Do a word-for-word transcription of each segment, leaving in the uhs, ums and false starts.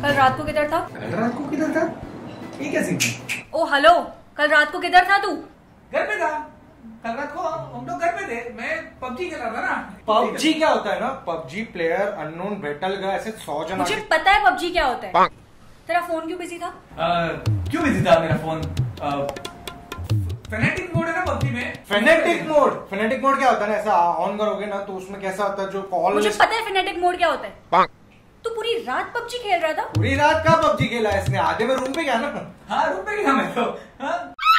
कल रात को किधर था? कल रात को किधर था? ये क्या सीन है? ओ हेलो, कल रात को किधर था तू? घर पे था। कल रात को हम लोग घर पे थे। मैं पबजी खेल रहा था ना। पबजी क्या होता है ना? पबजी प्लेयर अननोन बैटल का ऐसे सौ जना। मुझे पता है पबजी क्या होता है। तेरा फोन क्यों बिजी था? आ, क्यों बिजी था मेरा फोन? फेनेटिक मोड है ना पबजी में। फेनेटिक मोड फेनेटिक मोड क्या होता है ना? ऐसा ऑन करोगे ना तो उसमें कैसा होता है जो कॉल। मुझे पता है फेनेटिक मोड क्या होता है। तू पूरी रात पबजी खेल रहा था? पूरी रात का पबजी खेला है इसने। आधे में रूम पे गया ना। हाँ रूम पे गया मैं तो। हाँ?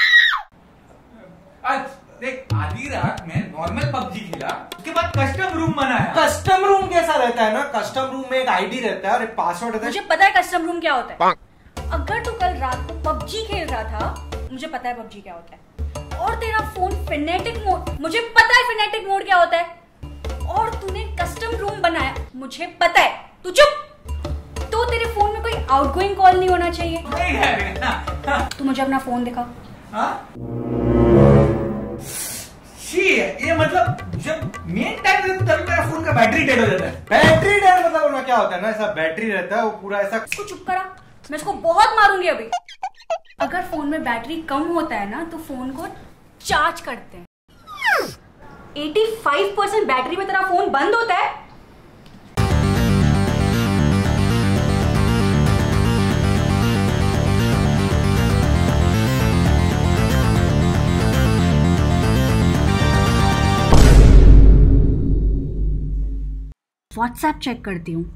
आज देख आधी रात में नॉर्मल पबजी खेला, उसके बाद कस्टम रूम बनाया। कस्टम रूम कैसा रहता है ना? कस्टम रूम में एक आईडी रहता है और एक पासवर्ड रहता है। मुझे पता है कस्टम रूम क्या होता है। अगर तू कल रात को पबजी खेल रहा था, मुझे पता है पबजी क्या होता है। और तेरा फोन फेनेटिक मोड, मुझे पता है फेनेटिक मोड क्या होता है। और तूने कस्टम रूम बनाया, मुझे पता है। तू चुप। तो तेरे फोन में कोई आउटगोइंग कॉल नहीं होना चाहिए। नहीं है। तू मुझे अपना फोन दिखा। हाँ? ये मतलब जब मेन टाइम रहता है तभी मेरा फोन का बैटरी डेड हो जाता है। बैटरी डेड मतलब होना क्या होता है ना? ऐसा बैटरी रहता है वो पूरा ऐसा। इसको चुप करा, मैं इसको बहुत मारूंगी अभी। अगर फोन में बैटरी कम होता है ना तो फोन को चार्ज करते हैं। पचासी परसेंट बैटरी में तेरा फोन बंद होता है। व्हाट्सएप चेक करती हूँ।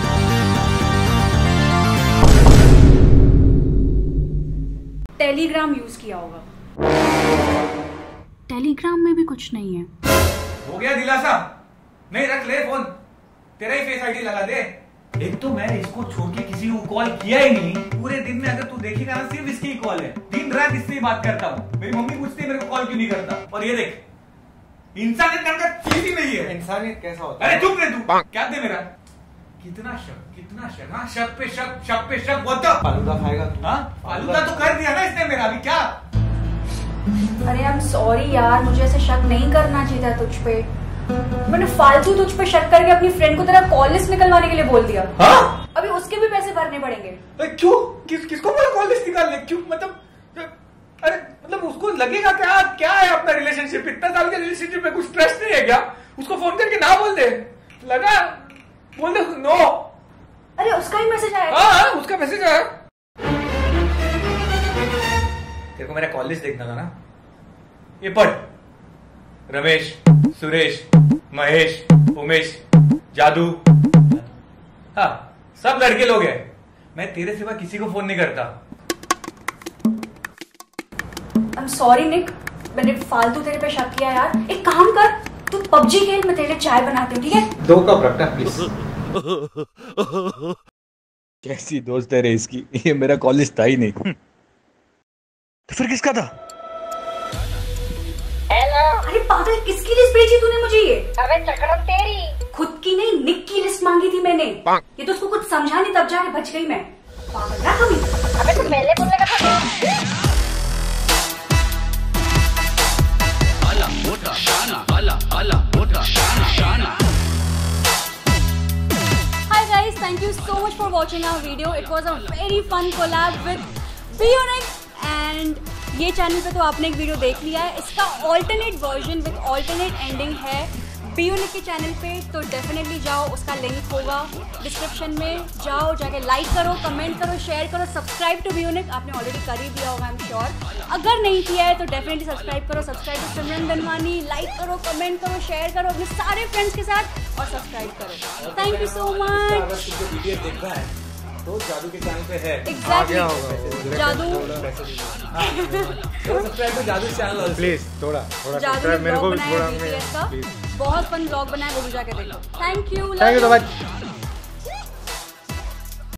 टेलीग्राम यूज किया होगा। टेलीग्राम में भी कुछ नहीं है। हो गया दिलासा? नहीं रख ले फोन, तेरा ही फेस आईडी लगा दे। एक तो मैं इसको छोड़ के किसी को कॉल किया ही नहीं। पूरे दिन में अगर तू देखेगा ना सिर्फ इसकी ही कॉल है। दिन रात इससे ही बात करता हूँ। मेरी मम्मी पूछती है मेरे को कॉल क्यों नहीं करता। और ये देख, इंसानियत नाम का चीज ही नहीं है। इंसानियत कैसा होता है? अरे चुप रहे तू। क्या दे मेरा? कितना शक, कितना शक। हाँ शक पे शक, शक पे शक। वो तो फालूदा खाएगा तू? हाँ फालूदा तो कर दिया ना इसने मेरा। अभी क्या? अरे आई एम सॉरी यार, मुझे ऐसे शक नहीं करना चाहिए था तुझ पे। मैंने फालतू तुझ पे शक करके अपनी फ्रेंड को तेरा कॉल लिस्ट निकलवाने के लिए बोल दिया। हाँ? अभी उसके भी पैसे भरने पड़ेंगे। क्यों? किस किसको बोला कॉल लिस्ट निकालने? क्यों मतलब? अरे मतलब उसको लगेगा क्या क्या है अपना रिलेशनशिप? इतना साल के रिलेशनशिप में कुछ ट्रस्ट नहीं है क्या? उसको फोन करके ना बोल दे। लगा बोल दे नो। अरे उसका ही मैसेज आया। हाँ हाँ उसका मैसेज आया। तेरे को मेरा कॉल लिस्ट देखना था ना? ये पढ़। रमेश, सुरेश, महेश, उमेश, जादू। हाँ सब लड़के लोग हैं। मैं तेरे सिवा किसी को फोन नहीं करता। आई एम सॉरी निक, मैंने फालतू तेरे पे शक किया यार। एक काम कर, तू पबजी खेल, मैं तेरे लिए चाय बनाती हूँ, ठीक है? दो कप रखना प्लीज। कैसी दोस्त है रे इसकी। ये मेरा कॉलेज था ही नहीं। तो फिर किसका था? अरे पागल, किसकी लिस्ट भेजी तूने मुझे ये? अबे चक्रम तेरी। खुद की नहीं, निक की लिस्ट मांगी थी मैंने। ये तो उसको कुछ समझा नहीं, तब जाके बच गई मैं। पागल ना कभी। अबे तू पहले बोलने का था। आला मोटा शाना, आला आला मोटा शाना शाना। Hi guys, thank you so much for watching our video. It was a very fun collab with Bionic and ये चैनल पे तो आपने एक वीडियो देख लिया है। इसका alternate version with alternate ending है बियोनिक के चैनल पे, तो डेफिनेटली जाओ, उसका लिंक होगा डिस्क्रिप्शन में। जाओ, जाके लाइक करो, कमेंट करो, शेयर करो, सब्सक्राइब टू बियोनिक। आपने ऑलरेडी कर ही दिया होगा आई एम श्योर। अगर नहीं किया है तो डेफिनेटली सब्सक्राइब करो। Subscribe to Simran Ganwani. Like करो, कमेंट करो, शेयर करो अपने सारे फ्रेंड्स के साथ और सब्सक्राइब करो। Thank you so much. Video देखना है तो जादू के चैनल पे है। एग्जैक्टली जादू। Subscribe to Jadoo channel please. थोड़ा थोड़ा जादू ने मेरे को ब्लॉग भी बनाया थोड़ा बीटीएस का, बहुत फन ब्लॉग बनाया, वो भी जाके देखो। Thank you, thank you so much.